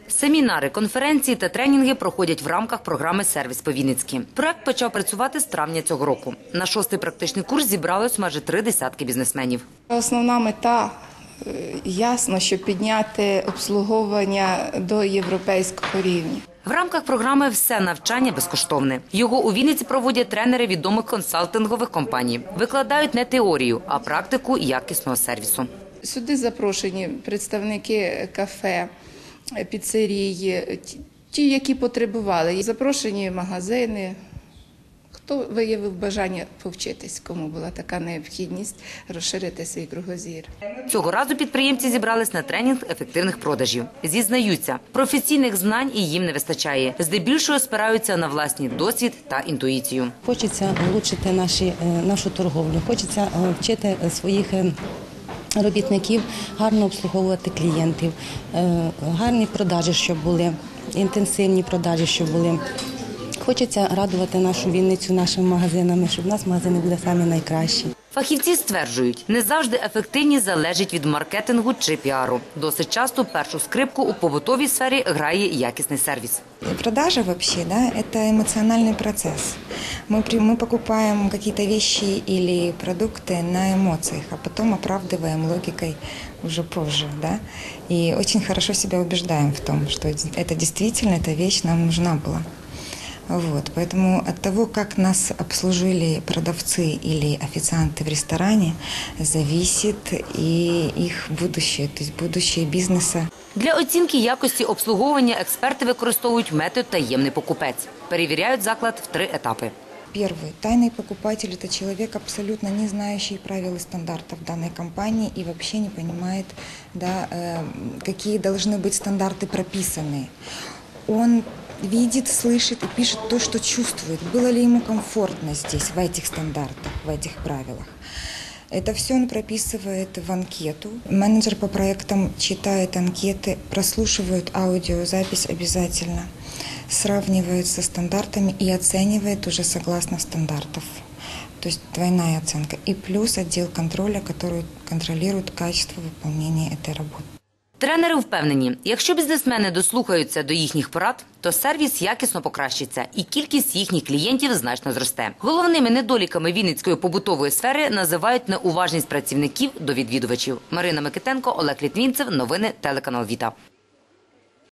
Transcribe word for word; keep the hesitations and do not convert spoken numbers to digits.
Семінари, конференції та тренінги проходять в рамках програми «Сервіс по-вінницьки». Проект почав працювати з травня цього року. На шостий практичний курс зібралось майже три десятки бізнесменів. Основна мета – ясно, що підняти обслуговування до європейського рівня. В рамках програми «Все навчання безкоштовне». Його у Вінниці проводять тренери відомих консалтингових компаній. Викладають не теорію, а практику якісного сервісу. Сюди запрошені представники кафе, піцерії, ті, які потребували. Запрошені магазини, хто виявив бажання повчитись, кому була така необхідність розширити свій кругозір. Цього разу підприємці зібрались на тренінг ефективних продажів. Зізнаються, професійних знань і їм не вистачає. Здебільшого спираються на власний досвід та інтуїцію. Хочеться влучити наші, нашу торговлю, хочеться вчити своїх робітників гарно обслуговувати клієнтів, гарні продажі, щоб були, інтенсивні продажі, щоб були. Хочеться радувати нашу Вінницю нашими магазинами, щоб у нас магазини були самі найкращі. Фахівці стверджують, не завжди ефективність залежить від маркетингу чи піару. Досить часто першу скрипку у побутовій сфері грає якісний сервіс. Продажа вообще, да, это эмоциональный процесс. Мы, мы покупаем какие-то вещи или продукты на эмоциях, а потом оправдываем логикой уже позже, да. И очень хорошо себя убеждаем в том, что это действительно, эта вещь нам нужна была. Вот, поэтому от того, как нас обслужили продавцы или официанты в ресторане, зависит и их будущее, то есть будущее бизнеса. Для оцінки якості обслуговування експерти використовують метод «таємний покупець». Перевіряють заклад в три етапи. Первый. Тайный покупатель – это человек, абсолютно не знающий правил и стандартов данной компании и вообще не понимает, да, какие должны быть стандарты прописаны. Он видит, слышит и пишет то, что чувствует. Было ли ему комфортно здесь, в этих стандартах, в этих правилах. Это все он прописывает в анкету. Менеджер по проектам читает анкеты, прослушивает аудиозапись обязательно, сравнивает со стандартами и оценивает уже согласно стандартов. То есть двойная оценка. И плюс отдел контроля, который контролирует качество выполнения этой работы. Тренери впевнені, якщо бізнесмени дослухаються до їхніх порад, то сервіс якісно покращиться і кількість їхніх клієнтів значно зросте. Головними недоліками вінницької побутової сфери називають неуважність працівників до відвідувачів. Марина Микитенко, Олег Літвінцев. Новини телеканал «Віта».